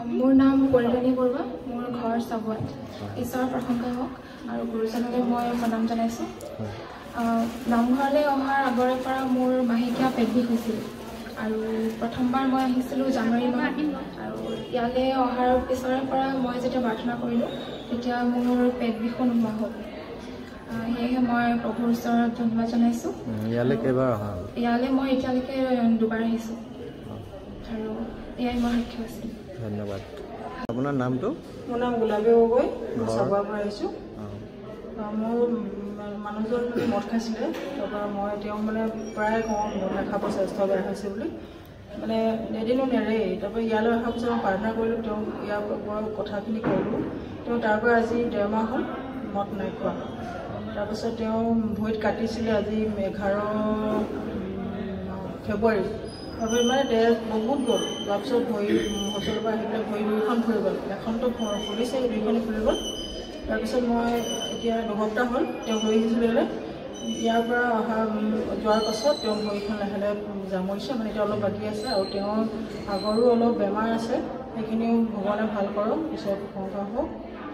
মোৰ নাম কল্যাণী বৰুৱা, মোৰ ঘৰ চাবুৱাত। ঈশ্বৰৰ প্ৰশংসা হওক আৰু গুৰুজনলৈ মই প্ৰণাম জনাইছোঁ। নামঘৰলৈ অহাৰ আগৰে পৰা মোৰ মাহেকীয়া পেট বিষ হৈছিল আৰু প্ৰথমবাৰ মই আহিছিলোঁ জানুৱাৰী মাহত আৰু ইয়ালৈ অহাৰ পিছৰে পৰা মই যেতিয়া প্ৰাৰ্থনা কৰিলোঁ তেতিয়া মোৰ পেট বিষো নোহোৱা হ'ল। সেয়েহে মই প্ৰভুৰ ওচৰত ধন্যবাদ জনাইছোঁ। ইয়ালৈ মই এতিয়ালৈকে দুবাৰ আহিছোঁ আৰু এয়াই মোৰ সাক্ষী আছিল। ধন্যবাদ। আপোনাৰ নামটো? মোৰ নাম গোলাবী গগৈ, মই চাবুৱাৰ পৰা আহিছোঁ। মোৰ মানুহজন মদ খাইছিলে, তাৰপৰা মই তেওঁক মানে প্ৰায় কওঁ মদ নাখাব, স্বাস্থ্য বেয়া হৈছে বুলি, মানে এদিনো নেৰেই। তাৰপৰা ইয়ালৈ অহাৰ পিছত মই প্ৰাৰ্থনা কৰিলোঁ, তেওঁক ইয়াৰ পৰা কথাখিনি ক'লোঁ। তেওঁ তাৰ পৰা আজি 1.5 মাহ হ'ল মদ নাই খোৱা। তাৰপিছত তেওঁ ভৰিত কাটিছিলে আজি 11 ফেব্ৰুৱাৰী। তাৰপৰা মানে তেজ বহুত গ'ল। তাৰপিছত ভৰি হস্পিটেলৰ পৰা আহি পেলাই ভৰি 2খন ফুৰি গ'ল, এখনটো ফুলিছে, 2খনে ফুৰি গ'ল। তাৰপিছত মই এতিয়া 2 সপ্তাহ হ'ল তেওঁ ভৰি আহিছিলে। ইয়াৰ পৰা যোৱাৰ পাছত তেওঁ ভৰিখন লাহে লাহে জামৰিছে, মানে এতিয়া অলপ বাকী আছে আৰু তেওঁৰ আগৰো অলপ বেমাৰ আছে, সেইখিনিও ভগৱানে ভাল কৰক, ঈশ্বৰৰ প্ৰশংসা হওক।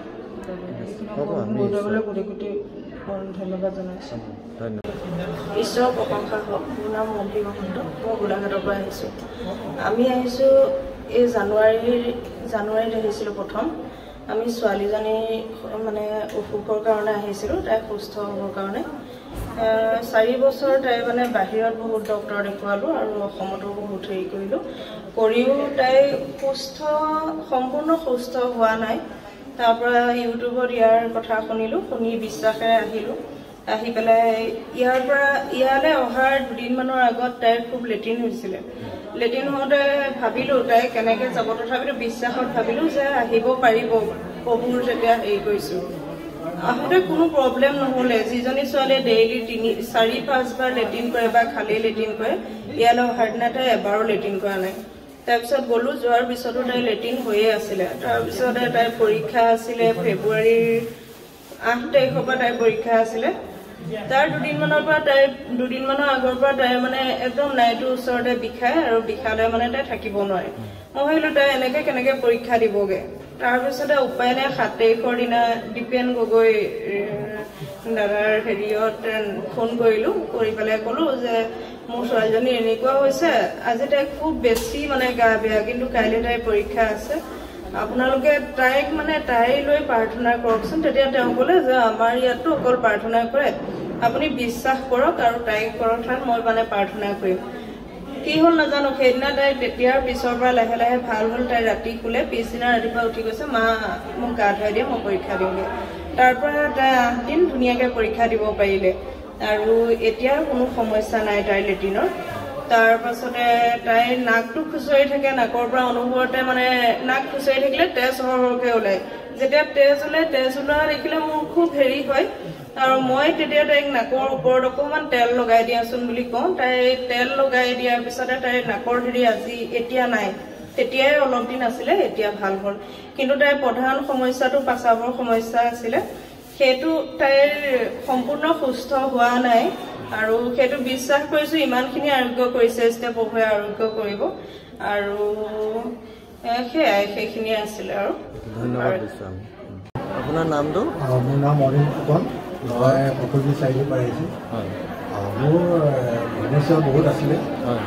সেইখিনি গোটেই ধন্যবাদ জনাইছোঁ। ঈশ্বৰৰ প্ৰশংসা হওক। মোৰ নাম মন্ত্ৰী মহন্ত, মই গোলাঘাটৰ পৰা আহিছোঁ। আমি আহিছোঁ এই জানুৱাৰীত আহিছিলোঁ প্ৰথম। আমি ছোৱালীজনী মানে অসুখৰ কাৰণে আহিছিলোঁ, তাই সুস্থ হ'বৰ কাৰণে। 4 বছৰ তাই মানে বাহিৰত বহুত ডক্তৰ দেখুৱালোঁ আৰু অসমতো বহুত হেৰি কৰিও তাই সম্পূৰ্ণ সুস্থ হোৱা নাই। তাৰপৰা ইউটিউবত ইয়াৰ কথা শুনিলোঁ, শুনি বিশ্বাসেৰে আহিলোঁ। আহি পেলাই ইয়ালৈ অহাৰ 2 দিনমানৰ আগত তাইৰ খুব লেট্ৰিন হৈছিলে। লেট্ৰিন হওঁতে ভাবিলোঁ তাই কেনেকৈ যাব, তথাপিতো বিশ্বাসত ভাবিলোঁ যে আহিব পাৰিব, প্ৰভুৰ যেতিয়া হেৰি কৰিছোঁ। আহোঁতে কোনো প্ৰব্লেম নহ'লে। যিজনী ছোৱালীয়ে ডেইলি 4-5 বাৰ লেট্ৰিন কৰে বা খালী লেট্ৰিন কৰে, ইয়ালৈ অহাৰ দিনা তাই এবাৰো লেট্ৰিন কৰা নাই। তাৰপিছত গ'লোঁ, যোৱাৰ পিছতো তাই লেট্ৰিন হৈয়ে আছিলে। তাৰপিছতে তাইৰ পৰীক্ষা আছিলে ফেব্ৰুৱাৰীৰ 8 তাৰিখৰ পৰা তাইৰ পৰীক্ষা আছিলে। তাৰ 2 দিনমানৰ আগৰ পৰা তাই মানে একদম নাইটোৰ ওচৰতে বিষায় আৰু বিষালে মানে তাই থাকিব নোৱাৰে। মই ভাবিলোঁ তাই এনেকৈ কেনেকৈ পৰীক্ষা দিবগৈ। তাৰপিছতে উপায় নাই 7 তাৰিখৰ দিনা দীপেন গগৈ দাদাৰ হেৰিয়ত ফোন কৰিলোঁ, কৰি পেলাই ক'লোঁ যে মোৰ ছোৱালীজনী এনেকুৱা হৈছে, আজি তাই খুব বেছি মানে গা বেয়া, কিন্তু কাইলৈ তাইৰ পৰীক্ষা আছে, আপোনালোকে তাইক মানে তাইলৈ প্ৰাৰ্থনা কৰকচোন। তেতিয়া তেওঁ ক'লে যে আমাৰ ইয়াততো অকল প্ৰাৰ্থনা কৰে, আপুনি বিশ্বাস কৰক আৰু তাইক কথাত মই মানে প্ৰাৰ্থনা কৰিম। কি হ'ল নাজানো, সেইদিনা তাই তেতিয়াৰ পিছৰ পৰা লাহে লাহে ভাল হ'ল। তাই ৰাতি শুলে, পিছদিনা ৰাতিপুৱা উঠি গৈছে, মা মোক গা ধুৱাই দিয়ে, মই পৰীক্ষা দিওঁগৈ। তাৰ পৰা তাই 8 দিন ধুনীয়াকৈ পৰীক্ষা দিব পাৰিলে আৰু এতিয়াৰ কোনো সমস্যা নাই তাইৰ লেট্ৰিনৰ। তাৰ পাছতে তাইৰ নাকটো খুচৰি থাকে, নাকৰ পৰা অনুভৱতে মানে নাক খুচৰি থাকিলে তেজ সৰহকৈ ওলায়। যেতিয়া তেজ ওলোৱা দেখিলে মোৰ খুব হেৰি হয় আৰু মই তেতিয়া তাইক নাকৰ ওপৰত অকণমান তেল লগাই দিয়াচোন বুলি কওঁ। তাই তেল লগাই দিয়াৰ পিছতে তাইৰ নাকৰ হেৰি এতিয়া নাই, তেতিয়াই অলপ দিন আছিলে, এতিয়া ভাল হ'ল। কিন্তু তাইৰ প্ৰধান সমস্যাটো পেচাবৰ সমস্যা আছিলে, সেইটো তাইৰ সম্পূৰ্ণ সুস্থ হোৱা নাই আৰু সেইটো বিশ্বাস কৰিছোঁ ইমানখিনি আৰোগ্য কৰিছে যেতিয়া প্ৰভুৱে আৰোগ্য কৰিব আৰু সেইখিনিয়ে আছিলে আৰু। ধন্যবাদ দিছোঁ। আপোনাৰ নামটো? মোৰ নাম অনিল ফুকন, মই পকৰি চাৰিআলিৰ পৰা আহিছোঁ। মোৰ সমস্যা বহুত আছিলে।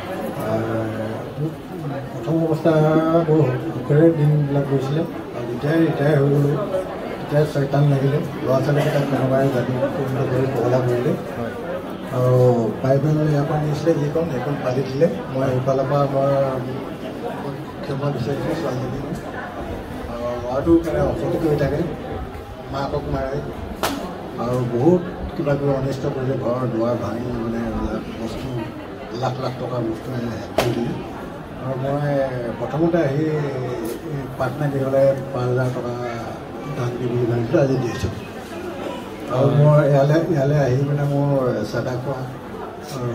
প্ৰথম অৱস্থা বৰ সুখেৰে দিনবিলাক গৈছিলে আৰু যেতিয়াই ৰিটায়াৰ হৈ গ'লোঁ তেতিয়াই চৈতান লাগিলে। ল'ৰা ছোৱালীকেইটাক কোনোবাই জাতি কৰি পগলা কৰিলে আৰু বাইবেল ইয়াৰ পৰা নিছিলে, এইখন পালি দিলে। মই এইফালৰ পৰা মই ক্ষমা বিচাৰিছোঁ ছোৱালীজনী। ল'ৰাটো মানে অসুখী হৈ থাকে, মাকক মাৰে আৰু বহুত কিবা কিবি অনিষ্ট কৰিলে, ঘৰৰ দুৱাৰ ভাঙি মানে বস্তু লাখ টকাৰ বস্তু শেষ কৰি দিলে। আৰু মই প্ৰথমতে আহি প্ৰাৰ্থনা গৃহলৈ 5,000 টকা দান দি বুলি ভাবিছিলোঁ, আজি দিছোঁ। আৰু মই ইয়ালৈ আহি মানে মোৰ চাদা খোৱা আৰু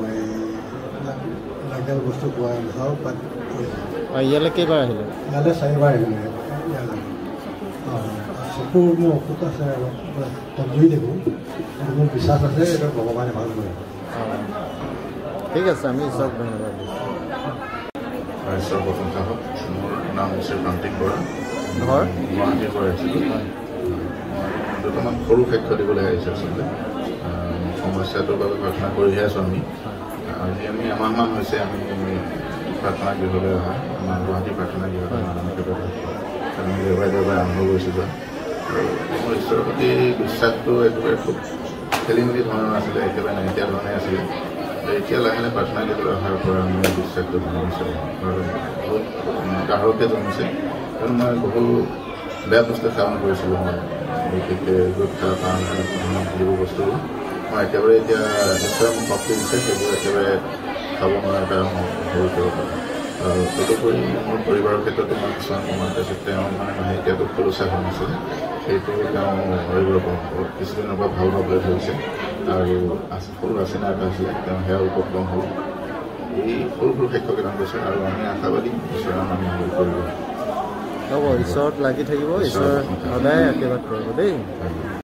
এইবিলাক বস্তু খোৱা ঘৰ পাত ইয়ালৈ কেইবাৰ আহিলে? ইয়ালৈ 4বাৰ আহিলোঁ। ইয়ালৈ চকুৰ মোৰ অসুখ আছে, কমজুৰি দেখোঁ, মোৰ বিশ্বাস আছে এইটো ভগৱানে ভাল কৰিব। ঠিক আছে, আমি চব ধন্যবাদ দিছোঁ। ঈশ্বৰ প্ৰশংসা হওক। মোৰ নাম শ্ৰী প্ৰান্তিক বৰা ঘৰ গুৱাহাটীৰ পৰা আহিছিলোঁ দুটামান সৰু সাক্ষ্য দিবলৈ আহিছোঁ আচলতে সমস্যাটোৰ বাবে প্ৰাৰ্থনা কৰিহে আছোঁ আমি আজি আমি এমাহমান হৈছে আমি প্ৰাৰ্থনা গৃহলৈ অহা আমাৰ গুৱাহাটী প্ৰাৰ্থনা গৃহলৈ আমি দেওবাৰে দেওবাৰে আৰম্ভ কৰিছোঁ যোৱা আৰু মোৰ ঈশ্বৰৰ প্ৰতি বিশ্বাসটো একেবাৰে খুব খেলি মেলি ধৰণৰ আছিলে একেবাৰে নাইকিয়া ধৰণে আছিলে এতিয়া লাহে লাহে প্ৰাৰ্থনা গৃহলৈ অহাৰ পৰা মোৰ বিশ্বাসটো জন্মিছে আৰু বহুত গ্ৰাহকে জন্মিছে কাৰণ মই বহু বেয়া বস্তু সেৱন কৰিছিলোঁ মই বিশেষকৈ গোট খোৱা কাৰণে যিবোৰ বস্তু মই একেবাৰে এতিয়া ঈশ্বৰে মোক শক্তি দিছে সেইবোৰ একেবাৰে খাব নোৱাৰা এটা হেৰি কৰিব পাৰোঁ আৰু তদুপৰি মোৰ পৰিবাৰৰ ক্ষেত্ৰতো মই কিছুমান প্ৰমাণ পাইছোঁ তেওঁ মানে মাহেকীয়াটো খৰচা হোৱা নাছিলে সেইটো তেওঁ হেৰি কৰিব পাৰোঁ কিছুদিনৰ পৰা ভাল পাবলৈ ধৰিছে আৰু সৰু আচিনা এটা আছিলে তেওঁ সেয়া উপক্ৰম হ'ল এই সৰু সৰু সাক্ষ্য কেইটামান কৈছে আৰু আমি আশাবাদী ঈশ্বৰৰ নাম হেৰি কৰিব হ'ব, ঈশ্বৰত লাগি থাকিব, ঈশ্বৰ সদায় আশীৰ্বাদ কৰিব দেই।